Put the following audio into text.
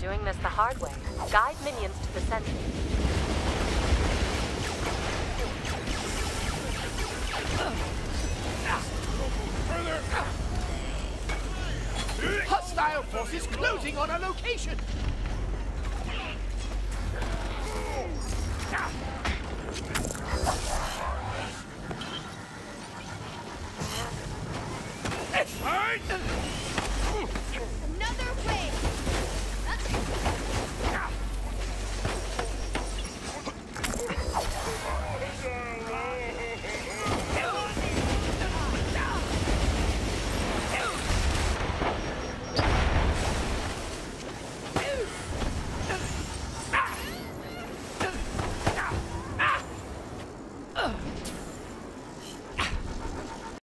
doing this the hard way. Guide minions to the center. Hostile forces closing on our location!